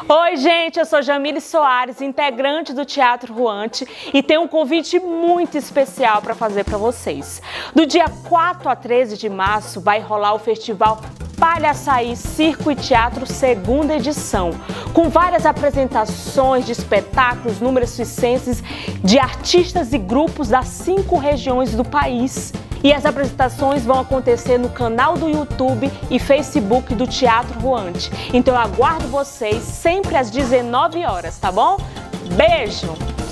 Oi, gente, eu sou Jamile Soares, integrante do Teatro Ruante, e tenho um convite muito especial para fazer para vocês. Do dia 4 a 13 de março vai rolar o festival Palhaçaí Circo e Teatro segunda edição, com várias apresentações de espetáculos, números circenses de artistas e grupos das 5 regiões do país. E as apresentações vão acontecer no canal do YouTube e Facebook do Teatro Ruante. Então eu aguardo vocês sempre às 19 horas, tá bom? Beijo!